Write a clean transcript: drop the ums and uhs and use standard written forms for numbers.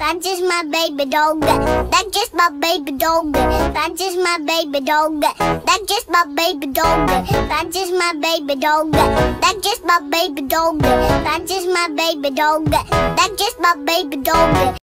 That's just my baby dog. That's just my baby dog. That's just my baby dog. That's just my baby dog. That's just my baby dog. That's just my baby dog. That's just my baby dog. That's just my baby dog.